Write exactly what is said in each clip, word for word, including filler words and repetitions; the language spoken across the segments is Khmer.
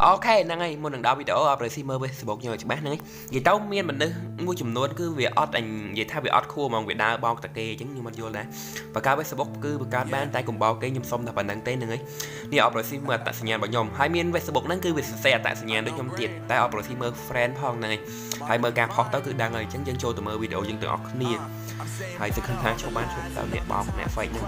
ok năng ấy một lần đào video ở rồi sim Facebook nhờ cho bác năng ấy vậy tao miên mình nữa mua chùm nốt cứ việc odd anh vậy thay việc odd khu mà việc đào bao tạc kê chứng như mình vô đấy và cả Facebook cứ cả bán tay cùng bao cái nhom xong là phần đăng tên năng ấy đi ở rồi sim tạiสัญญาณ bảo nhom hai miên Facebook năng cứ việc share tạiสัญญาณ đối nhom tiệt tại ở rồi sim friend phong này hai mơ càng hot tới cứ đang này chứng dân cho tụi mơ video dân từ odd nia hai sự khăn khá cho bán cho tao nẹt bao nẹt phải nha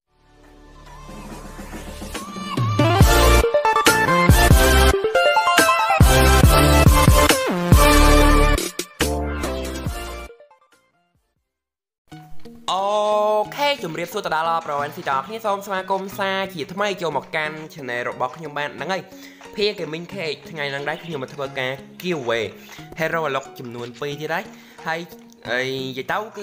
ok ជម្រាបសួរតដាល់ប្រវត្តិតគ្នាសូមស្វាគមន៍សាជាថ្មីចូលមកកាន់ channel របស់ខ្ញុំបានហ្នឹងហើយ Pia Gaming Cake ថ្ងៃហ្នឹងដែរខ្ញុំមកធ្វើការ giveaway Hero Lock ចំនួនពីរទៀតហើយហើយអីនិយាយទៅគឺ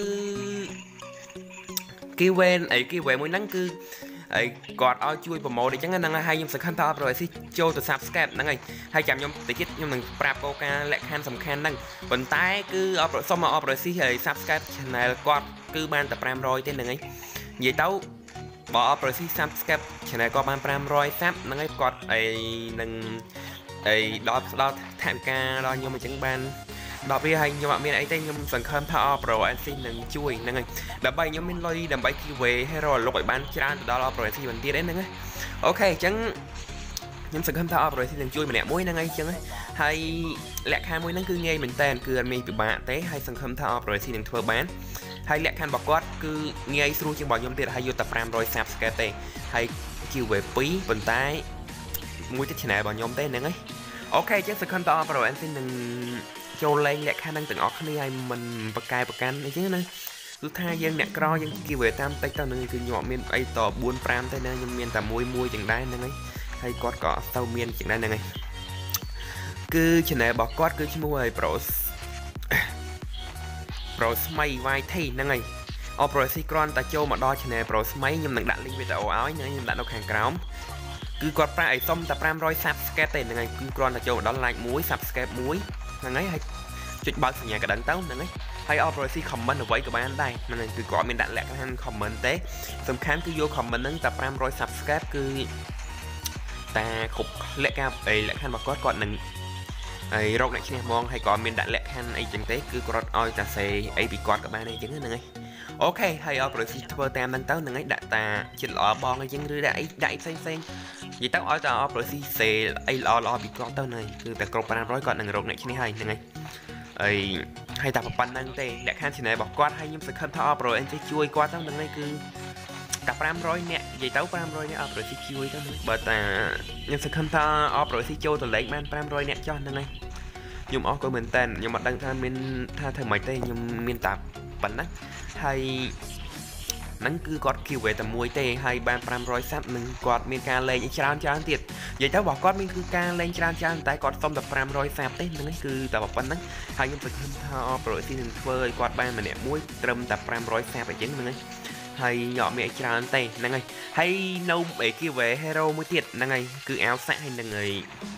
giveaway អី giveaway មួយហ្នឹងគឺអីគាត់ឲ្យជួយប្រម៉ូទអញ្ចឹងហ្នឹងហើយខ្ញុំសង្ឃឹមថាអបរយស៊ីចូលទៅ subscribe ហ្នឹងហើយហើយចាំខ្ញុំតិចទៀតខ្ញុំនឹងប្រាប់កោការលក្ខខណ្ឌសំខាន់ហ្នឹងប៉ុន្តែគឺអបសុំមកអបរយស៊ីហើយ subscribe channel គាត់គឺបានតែfive hundredទេហ្នឹងហើយនិយាយទៅបើអបរយស៊ី subscribe channel គាត់បានfive hundred សាប់ហ្នឹងហើយគាត់អីនឹងអីដល់ដល់ថវិកាដល់ខ្ញុំអញ្ចឹងបានដល់វាហើយខ្ញុំអត់មានអីទេខ្ញុំសង្ឃឹមថាអបរយស៊ីនឹងជួយហ្នឹងហើយដើម្បីខ្ញុំមានលុយដើម្បី giveaway hero លុកឲ្យបានច្រើនទៅដល់អបរយស៊ីបន្ទៀតហ្នឹងហើយអូខេអញ្ចឹងខ្ញុំសង្ឃឹមថាអបរយស៊ីនឹងជួយម្នាក់មួយហ្នឹងហើយអញ្ចឹងហើយលក្ខខណ្ឌមួយហ្នឹងគឺងាយមែនតើគឺអត់មានពិបាកទេហើយសង្ឃឹមថាអបរយស៊ីនឹងធ្វើបានហើយលក្ខខណ្ឌរបស់គាត់គឺងាយស្រួលជាងរបស់ខ្ញុំទៀតហើយយកតែfive hundred សាប់ subscribe ទេហើយ giveaway twoប៉ុន្តែមួយទៀត channel របស់ខ្ញុំទេហ្នឹងហើយអូខេអញ្ចឹងសង្ឃឹមថាអបរយស៊ីនឹងចូលលេងលក្ខខណ្ឌហ្នឹងទាំងអស់គ្នាហើយមិនប្រកែប្រកាន់អីចឹងណាគឺថាយើងអ្នកក្រយើង giveaway តាមតិចទៅនឹងគឺខ្ញុំអត់មានអីតfour fiveទេណាខ្ញុំមានតែមួយមួយចឹងដែរហ្នឹងហើយហើយគាត់ក៏អត់ទៅមានចឹងដែរហ្នឹងហើយគឺ channel របស់គាត់គឺឈ្មោះឲ្យ Pro Pro ស្មី វ៉ាយ ធី ហ្នឹងហើយអបរយស៊ីគ្រាន់តែចូលមកដល់ channel Pro ស្មីខ្ញុំនឹងដាក់ link វីដេអូឲ្យខ្ញុំដាក់នៅខាងក្រោមគឺគាត់ប្រាក់ឲ្យសុំតែfive hundred សាប់ subscribe ទេហ្នឹងហើយគឺគ្រាន់តែចូលមកដល់ like 1 subscribe 1ហ្នឹងហើយហើយចុចបើកសញ្ញាកណ្ដឹងទៅហ្នឹងហើយហើយអបរយស៊ី comment អ្វីក៏បានដែរហ្នឹងហើយគឺគាត់មានដាក់លក្ខខណ្ឌ comment ទេសំខាន់គឺយក comment ហ្នឹងតែfive hundred សាប់ subscribe គឺតែគ្រប់លក្ខខណ្ឌអីលក្ខខណ្ឌរបស់គាត់គាត់នឹងហើយរកអ្នកឈ្នះហ្មងហើយក៏មានដាក់លក្ខខណ្ឌអីចឹងទេគឺគាត់ឲ្យតែសេអីពីគាត់ក៏បានអីចឹងហ្នឹងហើយអូខេហើយអបរយស៊ីធ្វើតាមហ្នឹងទៅហ្នឹងហើយដាក់តាចិត្តល្អបងអីចឹងឬដាក់អីដាក់អីផ្សេងផ្សេងនិយាយទៅឲ្យតែអបរយស៊ីសេអីល្អល្អពីគាត់ទៅហ្នឹងគឺតែគ្រប់five hundredគាត់នឹងរកអ្នកឈ្នះហើយហ្នឹងហើយអីហើយតែប៉ុណ្្នឹងទេលក្ខខណ្ឌ channel របស់គាត់ហើយខ្ញុំសង្ឃឹមថាអបរយស៊ីជួយគាត់ទៅហ្នឹងហើយគឺតែfive hundredអ្នកនិយាយទៅfive hundredអ្នកអបរយស៊ីជួយទៅបើតាខ្ញុំសង្ឃឹមថាអបរយស៊ីចូលទៅលេខបានfive hundredអ្នកចោះហ្នឹងហើយខ្ញុំអរគុណមែនតើខ្ញុំអត់ដឹងថាមានថាធ្វើម៉េចទេខ្ញុំមានតែប៉ុណ្ណឹងហើយហ្នឹងគឺគាត់ giveaway តែមួយទេហើយបានfive hundredសាប់នឹងគាត់មានការលេងច្រើនច្រើនទៀតនិយាយទៅបើគាត់មានគឺការលេងច្រើនច្រើនតែគាត់សុំតែfive hundredសាប់ទេហ្នឹងគឺតែប៉ុណ្ណឹងហើយខ្ញុំសង្ឃឹមថាអបរយស៊ីនឹងធ្វើឲ្យគាត់បានម្នាក់មួយត្រឹមតែfive hundredសាប់អញ្ចឹងហ្នឹងហើយញ៉ក់មានអីច្រើនទេហ្នឹងហើយហើយនៅអី giveaway hero មួយទៀតហ្នឹងហើយគឺអាវសាក់ហើយនឹងអី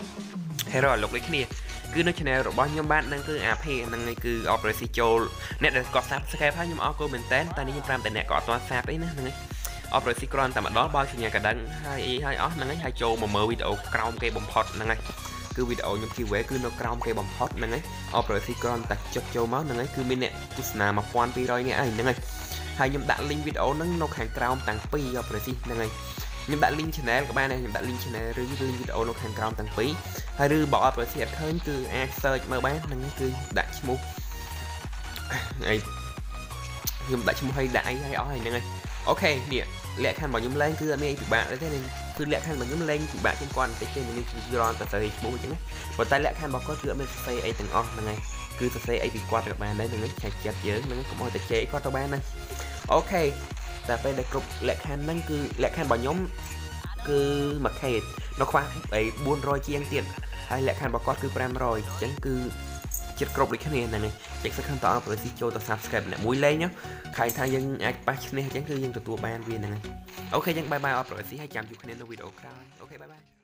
hero អាលោកដូចគ្នាគឺនៅ channel របស់ខ្ញុំបាទហ្នឹងគឺ a p ហ្នឹងហើយគឺអបរយស៊ីចូលអ្នកដែលគាត់ subscribe ហើយខ្ញុំអរគុណមែនតើតែនេះខ្ញុំប្រាប់តែអ្នកក៏អត់ទាន់ sub អីណាហ្នឹងហើយអបរយស៊ីគ្រាន់តែម្ដងបើសញ្ញាកណ្ដឹងហើយអីហើយអស់ហ្នឹងហើយហើយចូលមកមើលវីដេអូក្រោមគេបំផុតហ្នឹងហើយគឺវីដេអូខ្ញុំ giveaway គឺនៅក្រោមគេបំផុតហ្នឹងហើយអបរយស៊ីគ្រាន់តែចុចចូលមកហ្នឹងហើយគឺមានអ្នកទស្សនាtwelve hundredអ្នកអីហ្នឹងហើយហើយខ្ញុំដាក់ link វីដេអូហ្នឹងនៅខាងក្រោមទាំងពីរអបរយស៊ីហ្នឹងហើយខ្ញុំដាក់ link channel ក៏បានដែរខ្ញុំដាក់ link channel ឬ link វីដេអូនៅខាងក្រោមទាំងពីរហើយឬបើអត់ប្រសិទ្ធអត់ឃើញគឺអាច search មើលបានហ្នឹងគឺដាក់ឈ្មោះអីខ្ញុំដាក់ឈ្មោះឲ្យដាក់អីឲ្យអស់ហើយហ្នឹងហើយអូខេនេះលក្ខខណ្ឌរបស់ខ្ញុំលេងគឺអត់មានអីពិបាកទេទេគឺលក្ខខណ្ឌរបស់ខ្ញុំលេងពិបាកជាងគាត់បន្តិចទេនេះគឺយល់តែស្អីឈ្មោះអញ្ចឹងប៉ុន្តែលក្ខខណ្ឌរបស់គាត់គឺអត់មានសរសេរអីទាំងអស់ហ្នឹងហើយគឺសរសេរអីពីគាត់ក៏បានដែរហ្នឹងឆែកចិត្តយើងហ្នឹងកុំឲ្យតែជេរគាត់ទៅបានហ្នឹងអូខេតែពេលដែលគ្រប់លក្ខខណ្ឌហ្នឹងគឺលក្ខខណ្ឌរបស់ខ្ញុំគឺមួយខេតនៅខ្វះអីfour hundredជាងទៀតហើយលក្ខខណ្ឌរបស់គាត់គឺfive hundredអញ្ចឹងគឺចិត្តគ្រប់ដូចគ្នាហ្នឹងហើយចេះសង្ឃឹមតអបរយស៊ីចូលទៅ subscribe អ្នកមួយលេងខែថាយើងអាចប៉ះឈ្នះអញ្ចឹងគឺយើងទទួលបានវាហ្នឹងហើយអូខេអញ្ចឹងបាយបាយអបរយស៊ីហើយចាំជួបគ្នានៅវីដេអូក្រោយអូខេបាយបាយ